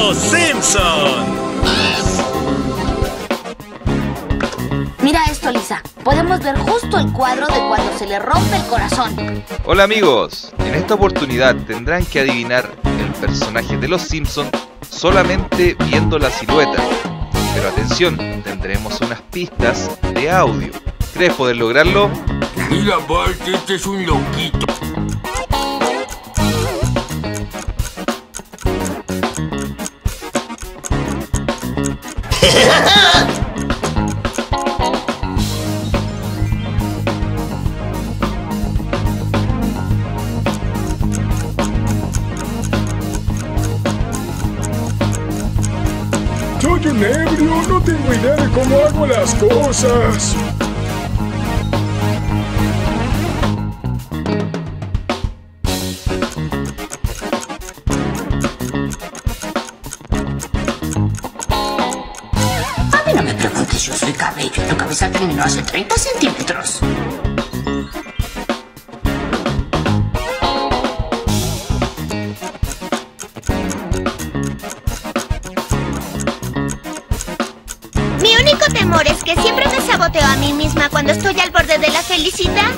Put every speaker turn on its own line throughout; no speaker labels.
Los Simpson.
Mira esto, Lisa. Podemos ver justo el cuadro de cuando se le rompe el corazón.
Hola amigos, en esta oportunidad tendrán que adivinar el personaje de Los Simpson solamente viendo la silueta. Pero atención, tendremos unas pistas de audio. ¿Crees poder lograrlo?
Mira, Bart, este es un loquito.
Soy un ebrio, no tengo idea de cómo hago las cosas.
A mí no me preguntes, yo soy cabello y tu cabeza terminó hace 30 centímetros.
Mi único temor es que siempre me saboteo a mí misma cuando estoy al borde de la felicidad.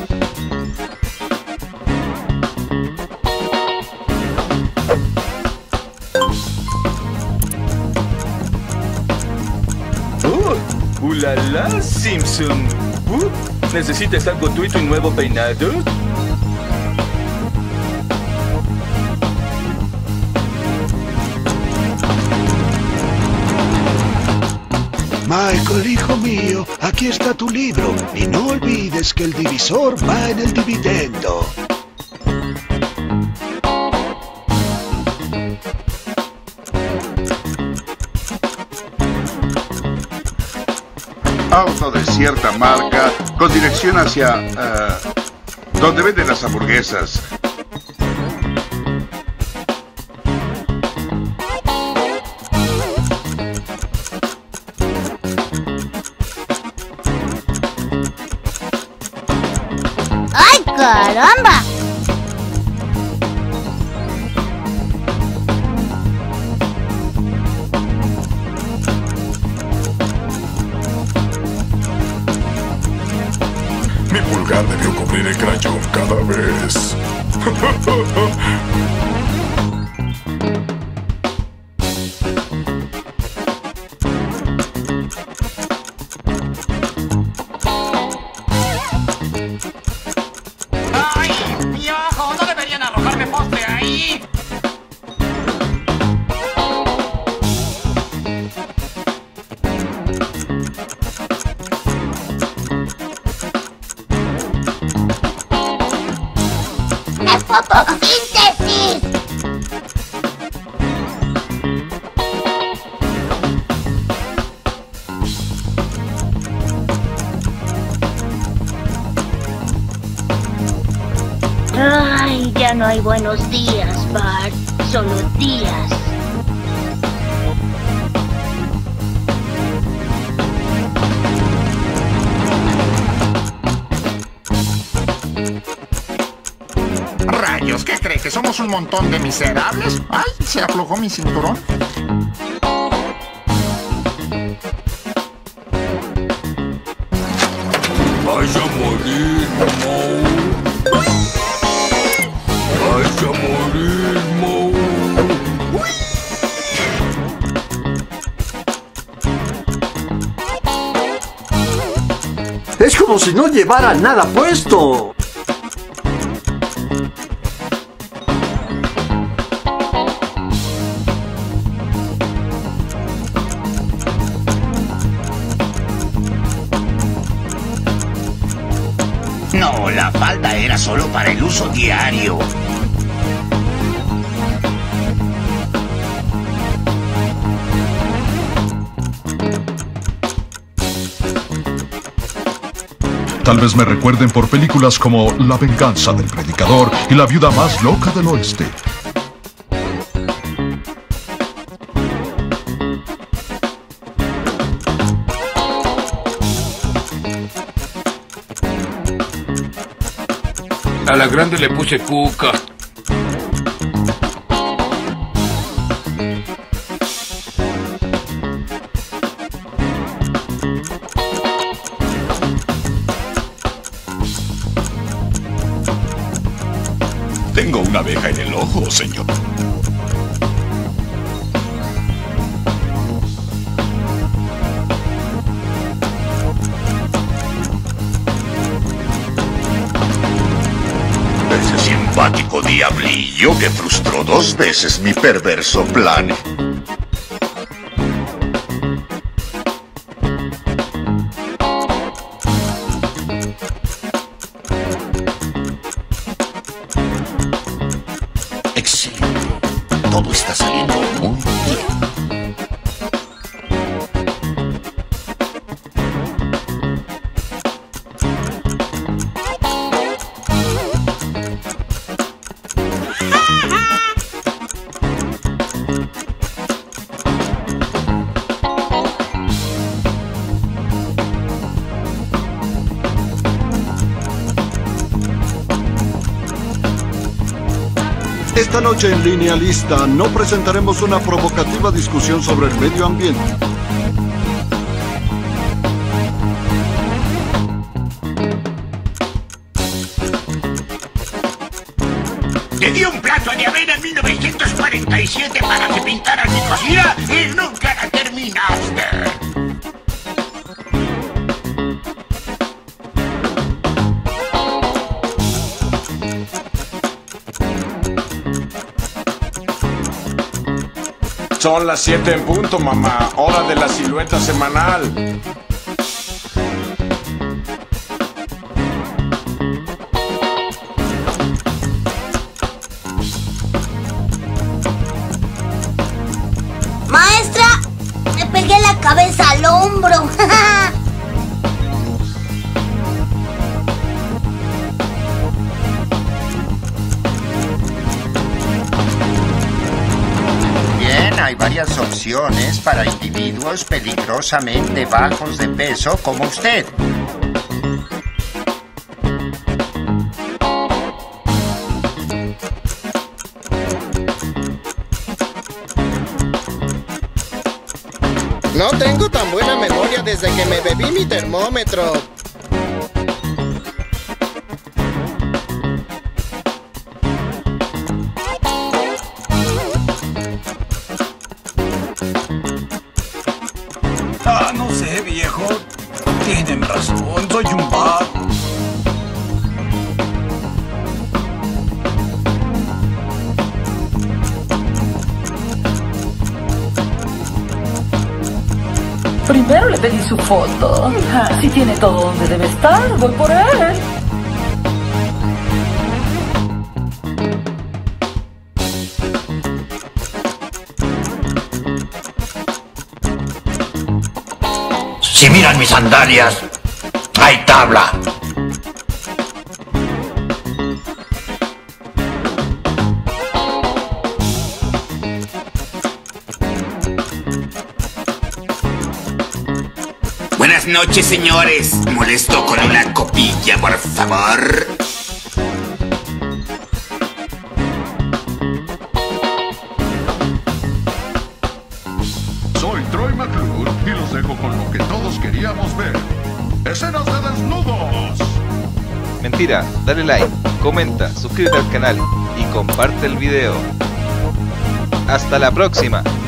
¡Ulala, Simpson! ¿Necesitas algo tuito y nuevo peinado?
Michael, hijo mío, aquí está tu libro. Y no olvides que el divisor va en el dividendo.
Auto de cierta marca con dirección hacia donde venden las hamburguesas.
¡Ay, caramba!
Mi pulgar debió cubrir el crayón cada vez.
¡Ay! ¡Y abajo! ¡No deberían arrojarme postre ahí!
¡Es fotosíntesis!
Ay, ya no hay buenos días, Bart. Solo días.
¡Rayos! ¿Qué cree? ¿Que somos un montón de miserables? ¡Ay! Se aflojó mi cinturón.
¡Vas a morir, Moe! ¡Vas a morir, Moe!
Es como si no llevara nada puesto.
No, la falda era solo para el uso diario.
Tal vez me recuerden por películas como La venganza del predicador y La viuda más loca del oeste.
A la grande le puse cuca.
diablillo que frustró 2 veces mi perverso plan. Excelente. Todo está saliendo muy bien.
Esta noche en Línea Lista no presentaremos una provocativa discusión sobre el medio ambiente.
Te di un plato de avena en 1947 para que pintaras mi cocina y nunca la terminaste.
Son las 7 en punto, mamá. Hora de la silueta semanal.
Maestra, me pegué la cabeza al hombro.
Hay varias opciones para individuos peligrosamente bajos de peso como usted.
No tengo tan buena memoria desde que me bebí mi termómetro.
No sé, viejo. Tienen razón, soy un vago.
Primero le pedí su foto. Si tiene todo donde debe estar, voy por él.
Si miran mis sandalias, hay tabla.
Buenas noches, señores. Molesto con una copilla, por favor.
Soy Troy McClure y los dejo con lo que todos queríamos ver. ¡Escenas de desnudos!
Mentira, dale like, comenta, suscríbete al canal y comparte el video. ¡Hasta la próxima!